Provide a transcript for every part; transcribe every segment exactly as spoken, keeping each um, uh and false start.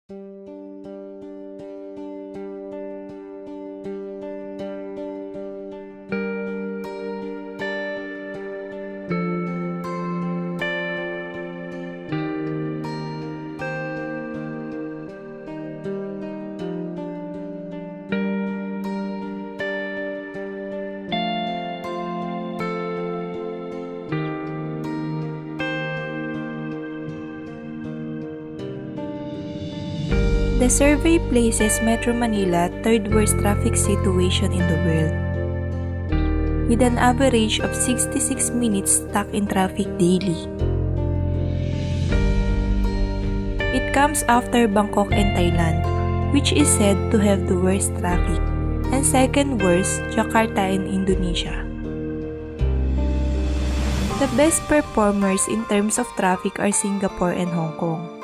The survey places Metro Manila third worst traffic situation in the world, with an average of sixty-six minutes stuck in traffic daily. It comes after Bangkok and Thailand, which is said to have the worst traffic, and second worst, Jakarta in Indonesia. The best performers in terms of traffic are Singapore and Hong Kong.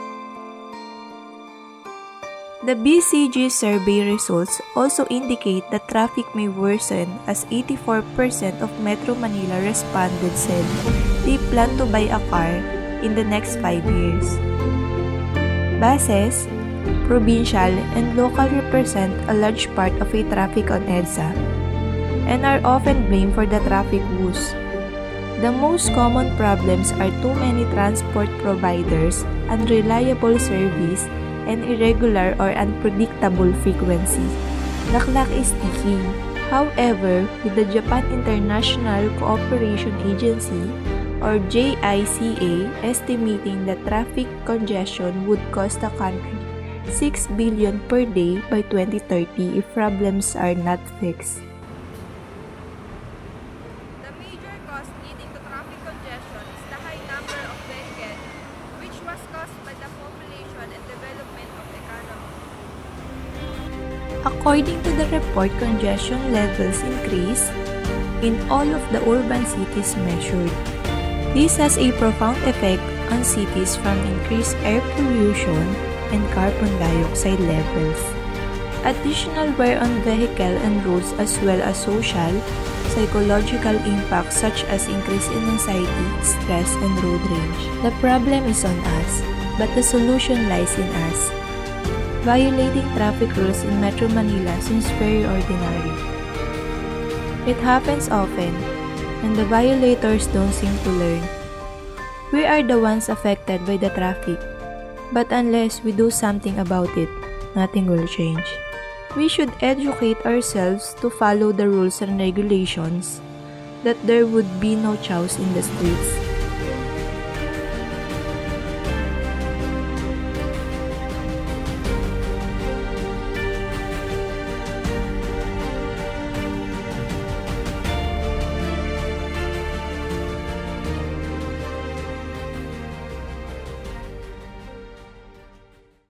The B C G survey results also indicate that traffic may worsen as eighty-four percent of Metro Manila respondents said they plan to buy a car in the next five years. Buses, provincial, and local represent a large part of a traffic on EDSA and are often blamed for the traffic woes. The most common problems are too many transport providers, unreliable service, and irregular or unpredictable frequency. The clock is ticking. However, with the Japan International Cooperation Agency or J I C A estimating that traffic congestion would cost the country six billion dollars per day by twenty thirty if problems are not fixed. The major cause leading to traffic congestion is the high number of vehicles, which was caused by the population and development of the economy. According to the report, congestion levels increase in all of the urban cities measured. This has a profound effect on cities from increased air pollution and carbon dioxide levels. Additional wear on vehicle and roads as well as social, psychological impacts such as increase in anxiety, stress, and road rage. The problem is on us, but the solution lies in us. Violating traffic rules in Metro Manila seems very ordinary. It happens often, and the violators don't seem to learn. We are the ones affected by the traffic, but unless we do something about it, nothing will change. We should educate ourselves to follow the rules and regulations, that there would be no chaos in the streets.